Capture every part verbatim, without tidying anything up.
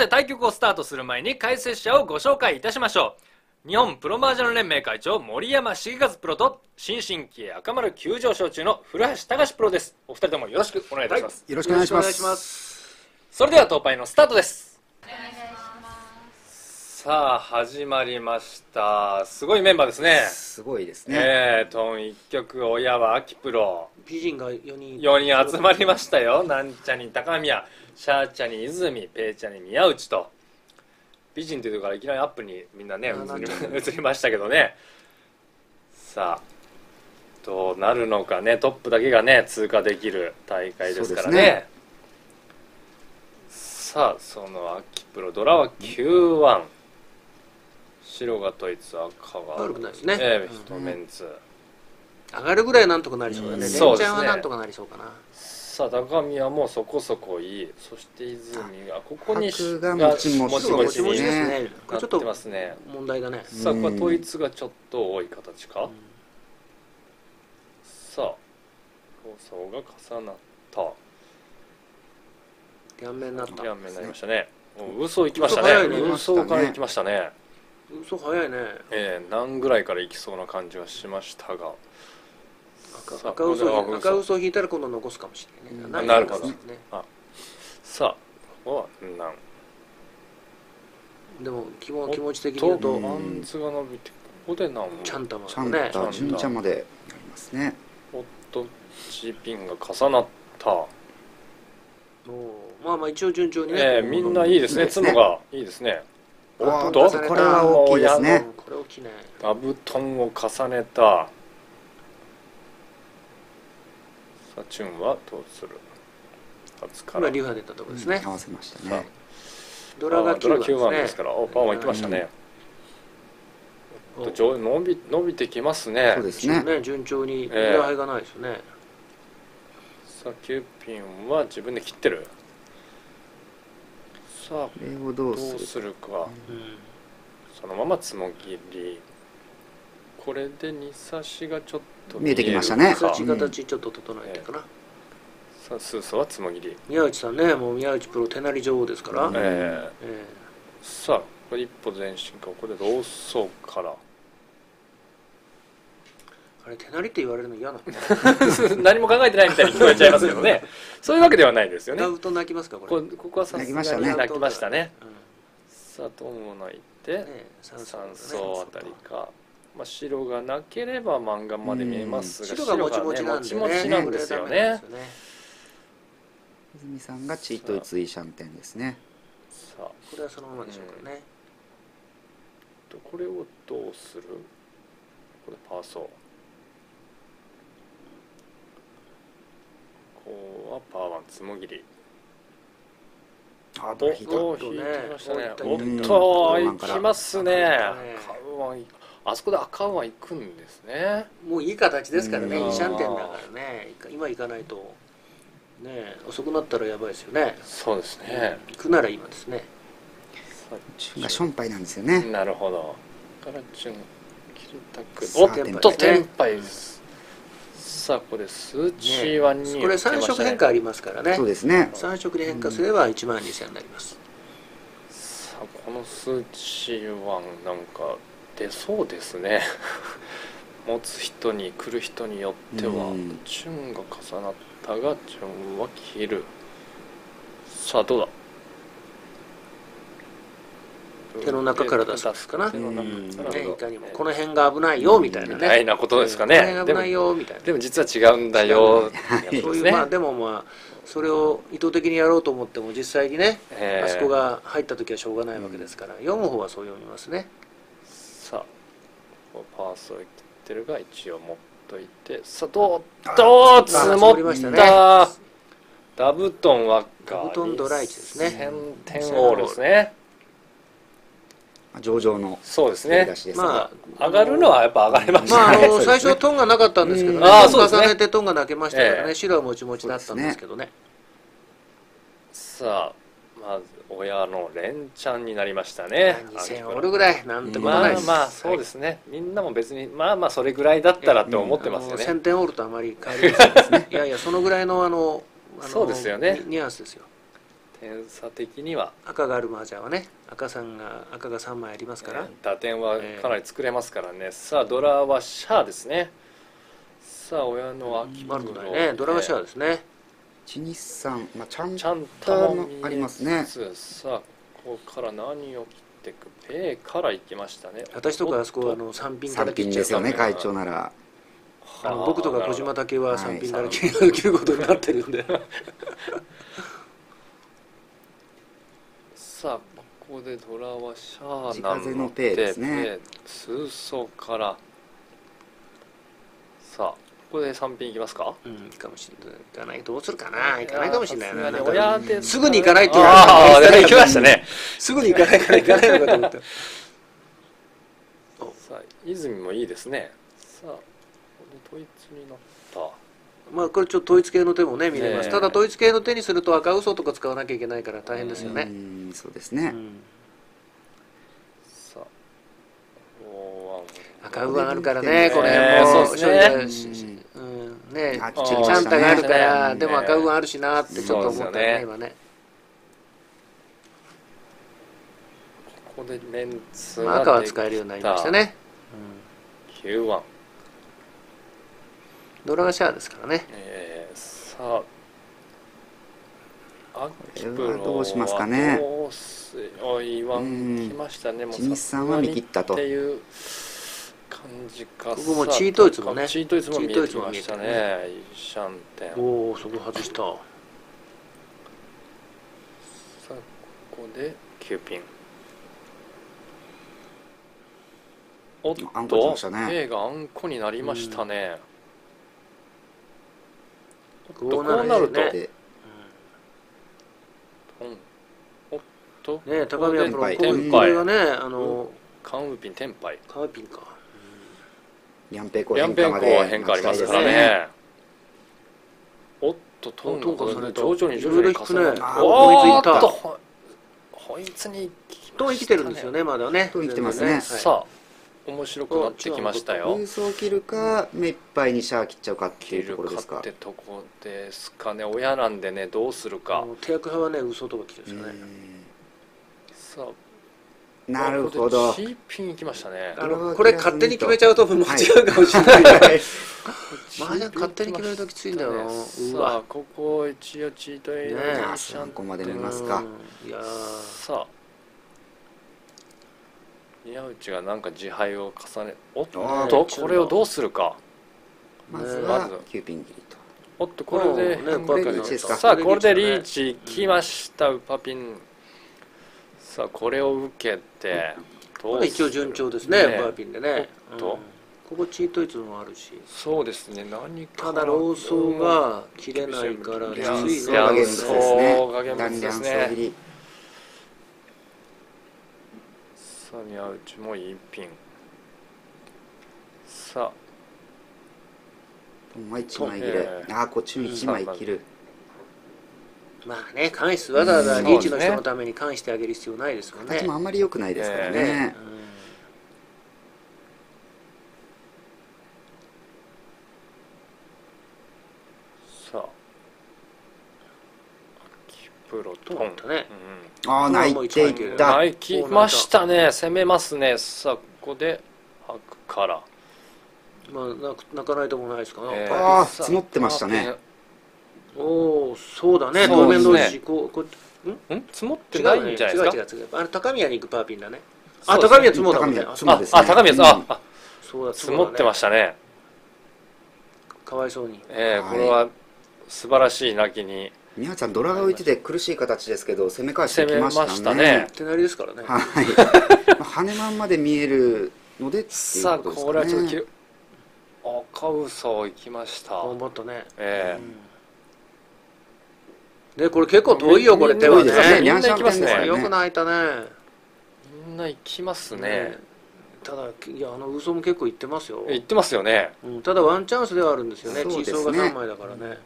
て対局をスタートする前に解説者をご紹介いたしましょう。日本プロマージャン連盟会長森山茂和プロと新進気鋭赤丸急上昇中の古橋隆プロです。お二人ともよろしくお願いいたします、 はい、よろしくお願いします。 それでは当パイのスタートです。お願いします。さあ始まりました。すごいメンバーですね。 すごいですね。 えーとん一曲、親は秋プロ、 美人がよにんよにん集まりましたよ。なんちゃに高宮、シャーチャに泉、ペイちゃんに宮内と、美人というところからいきなりアップにみんなね移り、移りましたけどね。さあどうなるのかね。トップだけがね通過できる大会ですから ね, ねさあその秋プロドラはきゅうワン、白が統一、赤が悪くないですね、 えー、一メンツ、 上がるぐらいなんとかなりそうだね。レンちゃんはなんとかなりそうかな。 さあ高宮もそこそこいい。そして泉がここに白がもちもちもちもちですね。 これちょっと問題だね。 さあこれ統一がちょっと多い形か、うん、さあ放送が重なった。 両面になった。 両面になりましたね。嘘いきましたね。嘘からいきましたね。 嘘早いね。 ええー、何ぐらいからいきそうな感じはしましたが、 赤, 赤嘘赤嘘を引いたら今度残すかもしれない、 うん、なるほど、ね、あさあここは何でも気も気持ち的に言うとアンズが伸びてここで何ちゃんたまでねちゃんた順茶までなりますね。 おっと G ピンが重なった。おまあまあ一応順調にね、 えー、みんないいですね。角がいいですね。 おっとこれは大きいですね。 これ大きいね。 座布団を重ねた。さあチュンはどうする。 今リュウが出たところですね、 うん、合わせましたね。 ドラがきゅうばんですから、おパンは行きましたね。うん、と伸び伸びてきますね。 そうですね。 ね順調に裏配がないですよね。 えー、さあキューピンは自分で切ってる。さあこれをどうするか、うん、そのままつもぎり。これでに差しがちょっと見えてきましたね。 に差し形ちょっと整えてかな、うん、 さあスーソはつもぎり。 宮内さんね、もう宮内プロ手なり女王ですから、 えーえー、さあこれ一歩前進か。ここでローソーからあれ手なりって言われるの嫌なの何も考えてないみたいに聞こえちゃいますけどねそういうわけではないですよね。 ダウト泣きますかこれ。 こ, ここはさすがに泣きましたね。さあどうも泣いて、ね、さん層あたりか。まあ、白がなければ漫画まで見えますが、 白がもちもちなんでね、 もちもちなんですよね。 泉さんがチートイツイシャンテンですね。 さあこれはそのままでしょうかね。 とこれをどうする。これパーソー。こうはパーワンつもぎり。 あどう引いた。 おっと引いてきましたね。おっと行きますね。あそこで赤は行くんですね。 もういい形ですからね。イシャンテンだからね。今行かないとね遅くなったらやばいですよね。 そうですね。 行くなら今ですね。 チュンがションパイなんですよね。 なるほど。からチュン切りたく。おっとテンパイです。さあこれ数値はに、 これさん色変化ありますからね。 そうですね。 さん色で変化すればいちまんにせんになります。 さあこの数値はなんか出そうですね持つ人に来る人によってはチュンが重なったがチュンは切る。さあどうだ。 手の中から出すかな。手の中からいかにもこの辺が危ないよみたいなね。 みたいなことですかね。 この辺が危ないよみたいな。 でも実は違うんだよ。 そういうまあでもまあそれを意図的にやろうと思っても実際にねあそこが入った時はしょうがないわけですから読む方はそう読みますね。 さあパーソー切ってるが一応持っといて、さあどうどう積もったダブトンはダブトンドライチですね。 テンオールですね。 上々のそうですね。 まあ上がるのはやっぱ上がりましたね。 まああの最初はトンがなかったんですけどね。重ねてトンが泣けましたからね。白はもちもちだったんですけどね。 さあまず親の連チャンになりましたね。 にせんオールぐらいなんてことないです。 まあまあそうですね。みんなも別にまあまあそれぐらいだったらって思ってますよね。 せんてんオールとあまり変わりませんですね。いやいやそのぐらいのあのそうですよね。 ニュアンスですよ。 点差的には赤がある麻雀はね、赤さんが赤がさんまいありますから、 えー打点はかなり作れますからね、さあドラはシャアですね。さあ親の秋悪くないね、ドラがシャアですね。 いちにさん、まあ、ちゃんちゃんとともありますね。 さあここから何を切っていく、ペーからいきましたね。 私とかあそこはあのさんピンかさんピンら切っちゃうですよね、 から会長なら。 あの僕とか小島だ武ははいさんピンから切る切ることになってるんでさあここでドラはシャア地なの風のペーですね。 ペー数層からさあここでさんピンいきますか。 うん、いいかもしれない。いかない、どうするかな、いかないかもしれないな。 さすがになんか親ですぐに行かないって言われたああらで行きましたね。 すぐに行かないから行かないのかと思った。 さあ泉もいいですね。さあここで統一になった。 まあこれちょっと統一系の手もね見れます。 ねえただ統一系の手にすると赤嘘とか使わなきゃいけないから大変ですようね。 ん、そうですね。 うん、 さあおー赤右腕あるからね、これねもそうですねうしうんねあきっちりちゃんたがあるから、 ねでも赤右腕あるしなってちょっと思ったよね、 そうですよね今ね。 ここでメンツまあ赤は使えるようになりましたね。 きゅうワン、 ドラがシャアですからね。 えー、さあアキプこれロはどうしますかね。 どうすおいワン来ましたね。もういちにさんは見切ったとっていう感じか。 ここもチートイツもねチートイツも見えてきましたチートイツも見えてね。イシャンテン。 おお、そこ外した。 さあここできゅうピン。おっあんこ来とましたね。 A があんこになりましたね。 ここうなると、 ねでうんおっとねえ、高宮プロ、こテンパイうこれがね、あのカンウーピンテンパイ。 カーピンか。 ヤンペイコヤンペンコ変化までは変化ありますから待ちたいですね。おっとトンがトンが重ねた徐々に徐々に重ねて、 いろいろ引くねあーおーっとホイツいったホホイツにトン生きてるんですよね、まだね。 トン生きてますね全然さあ面白くなってきましたよ。 空想を切るか目いっぱいにシャア切っちゃうかっていうと切るかころですかってとこですかね。親なんでねどうするあか。 の手役派はね、嘘とか来てるんですよね。 さあうんなるほど。 ここで C ピン行きましたね。 あのこれ勝手に決めちゃうと間違うかもしれない。麻雀勝手に決めるときついんだよな。うさあわ。 ここ一応チートエイねえのあそこまで見ますか。 うんいやーさあ宮内がなんか自敗を重ねおっあとーこれをどうするか。 まずまはずきゅうピン切りと。 おっとこれでうんねこれリーチですか。 さあこれでリーチきましたウパピン。さあこれを受けてどこうするれ一応順調ですね、バーピンでね。 おっとうんここチートイツもあるし。 そうですね何かただローソーが切れないからきつリャンいね。 ソーが現物ですねダンリャンソー切り。 さあ宮内もいいピン。さトンは一枚切れえ。えああこっちに一枚切る。 まあね、関してわざわざリーチの人のために関してあげる必要ないですもんね。 形もあんまり良くないですからえね。 さあ秋プロトントンだね。 ああ泣いていっうんた。 泣きましたね。攻めますね。さあここで白からまあな泣かないともないですかね。 えーああさ積もってましたね。 おお、そうだね。 そうですね当面同士こうこん積もって違ないうんね。 じゃないですか。 違う違う違う。あれ高宮に行くパーピンだね。あ、 そうですね高宮積もうだもんね。 高宮あ積もうですねあ、高宮さん、ああ、 そうだ積もってましたね。 かわいそうに。 ええはいこれは素晴らしい泣きに宮内さんドラが浮いてて苦しい形ですけど攻め返してきましたね。 攻めましたね手なりですからね。 はい。まあ羽まんまで見えるのでっていうさあことですこれはちょっとかね。 き赤嘘いきました。 頑張ったね。 えうんでこれ結構遠いよこれ手はね。 遠いですね。 みんな行きますねニャンシャンペンですからよく泣いたね。 えみんな行きますね。 ただいやあの嘘も結構言ってますよ。 言ってますよね。 うんただワンチャンスではあるんですよね。 そうですねチーソーがさんまいだからね。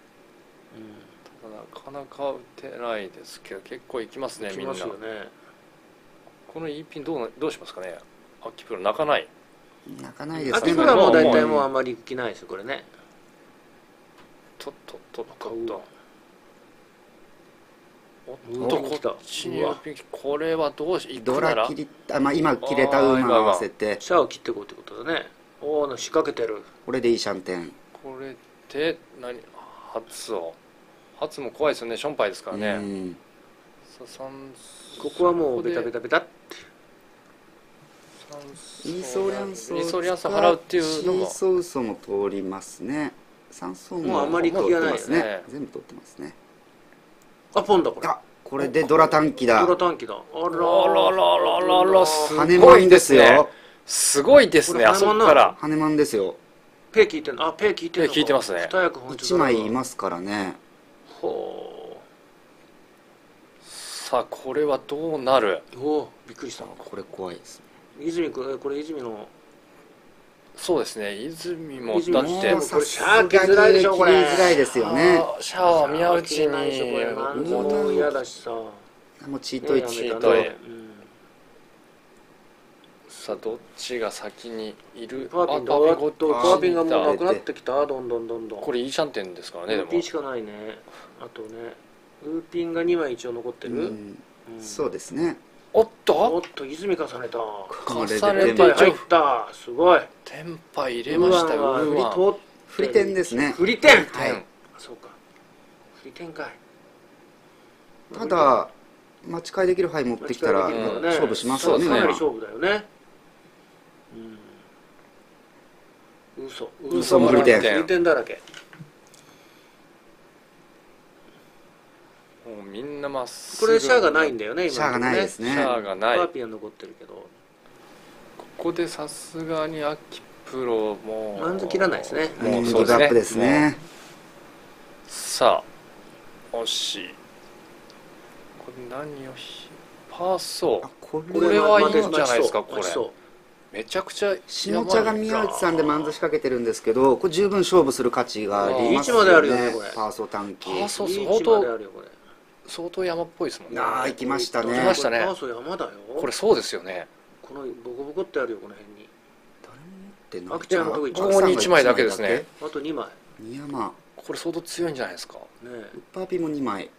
なかなか打てないですけど結構行きますねうん。 みんな。 きますよね。 この E ピンどうなどうしますかね。秋プロ泣かない。 泣かないですね。 秋村はもう大体もうあんまり行く気ないですよこれね。 とっとっとっとっと。 おとこっちにウーピンこれはどうしいドくならラ切りあ、まあ、今切れた馬合わせてシャアを切っていこうってことだね。おお仕掛けてる。 これでいいシャンテン。 これで何初を初も怖いですよね。ションパイですからね。 うんさ三ここはもうベタベタベタってイーソーリャンソイーソーリャンソ払うっていうのもシーソウソも通りますね。三層ももうあんまり通ってます気がないね。全部通ってますね。 あポンだこれ。 あ、これでドラ短期だ。 ドラ短期だ。あらあらららららす羽ごいマンですすでねよ。 すごいですね。あそこから羽マンですよ。 ペイ聞いてんの。あペイ聞いてんのか。 ペイ聞いてますね二役本一枚いますからね。 ほさあこれはどうなる。 う。おおびっくりした。 これ怖いですね。 泉君これ泉の。 そうですね。泉も泉もだってもうさすがに切りづらいでしょこれ。 切りづらいですよね。 あーシャアは宮内にもう嫌だしさ。 もうチートイチートチートイうんさあどっちが先にいる。 パーピンだ。 あおっとパーピンがもうだなくなってきた。どんどんどんどん。 これいいシャンテンですからね。でもウーピンしかないね。あとねウーピンがにまい一応残ってる。 うんうんそうですね。 おっおとっと泉重ねた。 これで重ねてテンパ入った。すごい。 テンパ入れましたよ。 うウーワンわ振りと振り点ですね。 振り点。 はい。 そうか。振り点かい。 ただ待ち替えできる範囲持ってきたら間違いできるからね勝負しますよね。 そうですねかなり勝負だよね。うん。嘘。 嘘も振り点振り点だらけ。 もうみんなまっすこぐ。 れシャアがないんだよね今シャアがないですね。 シャアがない。こパーピンは残ってるけど。 こでさすがに秋プロもマンズ切らないですね。 もうギそうですねブアップですね。 さあ惜しい。これ何をひパーソー。 あここれはいいんじゃ待ちそうないですかこれ待ちそうめちゃくちゃ下茶が宮内さんでマンズ仕掛けてるんですけど、これ十分勝負する価値がありますリーチまであよるよねこれ。 ね。パーソ短期。 パーソリー相チまで当あるよこれ。 相当山っぽいですもんね。 ああ行きましたね。 行きましたねパーソ山だよ。 これそうですよね。 このボコボコってあるよこの辺に。 誰も持ってない。 アクちゃんのとこ一ここに一枚だけですね。 あとにまい。 二山。 これ相当強いんじゃないですか。 ねウッパーピもにまい。